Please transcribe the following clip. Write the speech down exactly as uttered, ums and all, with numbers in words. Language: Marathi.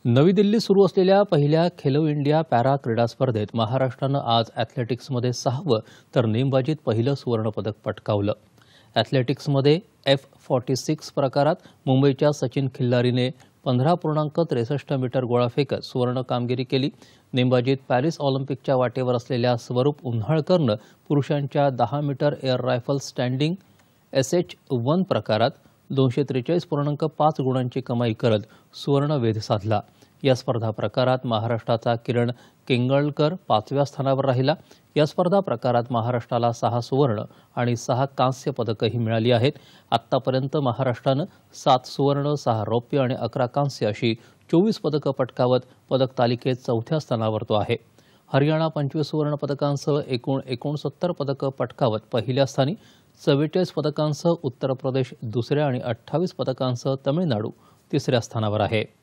नवी दिल्लीत सुरू असलेल्या पहिल्या खेलो इंडिया पॅरा क्रीडा स्पर्धेत महाराष्ट्रानं आज ॲथलेटिक्समध्ये सहावं तर नेमबाजीत पहिलं सुवर्णपदक पटकावलं. ॲथलेटिक्समध्ये एफ फॉर्टी सिक्स प्रकारात मुंबईच्या सचिन खिल्लारीने पंधरा पूर्णांक त्रेसष्ट मीटर गोळा फेकत सुवर्ण कामगिरी केली. नेमबाजीत पॅरिस ऑलिम्पिकच्या वाटेवर असलेल्या स्वरूप उन्हाळकरनं पुरुषांच्या दहा metre air rifle standing S H one प्रकारात दोनशे त्रेचाळीस पूर्णांक पाच गुणांची कमाई करत सुवर्णवेध साधला. या स्पर्धा प्रकारात महाराष्ट्राचा किरण केंगळकर पाचव्या स्थानावर राहिला. या स्पर्धा प्रकारात महाराष्ट्राला सहा सुवर्ण आणि सहा कांस्य पदकंही मिळाली आहेत. आत्तापर्यंत महाराष्ट्रानं सात सुवर्ण, सहा रौप्य आणि अकरा कांस्य अशी चोवीस पदकं पटकावत पदक तालिकेत चौथ्या स्थानावर तो आहे. हरियाणा पंचवीस सुवर्ण पदकांसह एकूण एकोणसत्तर पदकं पटकावत पहिल्या स्थानी, चव्वेचाळीस पदकांसह उत्तर प्रदेश दुसऱ्या आणि अठ्ठावीस पदकांसह तमिळनाडू तिसऱ्या स्थानावर आहे.